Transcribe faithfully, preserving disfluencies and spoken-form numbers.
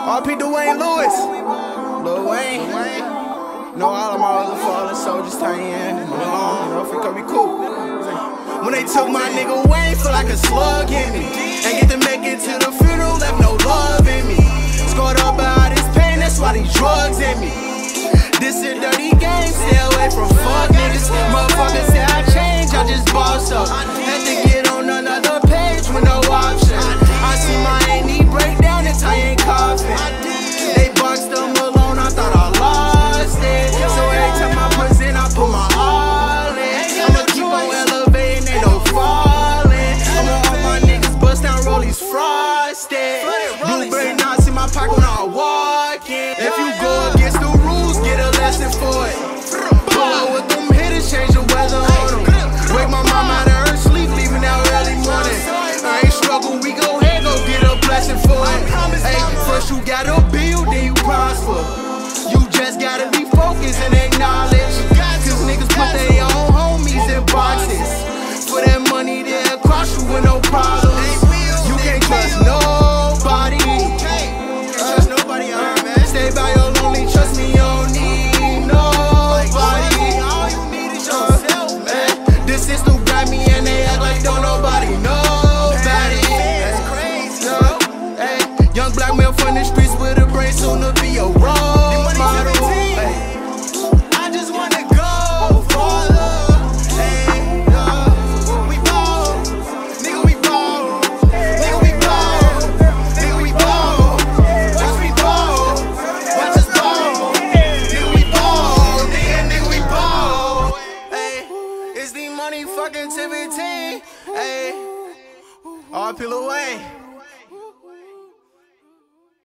R P Dwayne Lewis. Lil Wayne. Know all of my other fallen soldiers tie in. Move along, you know, if it could be cool. When they took my nigga Wayne, feel like a slug in me. Ain't get to make it to the funeral, left no love in me. Scored up by all this pain, that's why these drugs in me. This a dirty game, stay away from fuck niggas. Motherfuckers say I change, I just boss up. Had to get on another page with no option. I see my A knee break down, it's I ain't coughing. They boxed them alone, I thought I lost it. So every time I present, I put my all in. I'ma keep on elevating, ain't no falling. I'ma all my niggas bust down, rollies frosted. Blueberry knots in my pocket when I walk in. If you go against the rules, get a lesson for it. Pull up with them hitters, change the weather on them. Wake my mom out of her sleep, leaving out early morning. I ain't struggle, we go ahead, go get a blessing for it. Hey, first you gotta build, then you prosper. You just gotta be focused and acknowledge. Cause niggas put their own homies in boxes. For that money, they'll cross you with no problems. You can't trust nobody. Trust nobody, man. Stay by your lonely, trust me, you don't need nobody. All you need is yourself, man. This system got me and they act like don't nobody nobody. That's crazy, yo. Hey, young black man from the streets with a brain, soon to be a role model. Hey, I just wanna go farther. Hey, yo, we ball, nigga, we ball, nigga, we ball, nigga, we ball. Watch me ball, watch us ball, nigga, we ball, nigga, nigga, we ball. Hey, it's the money fucking T V T. Hey, R P Lil Wayne.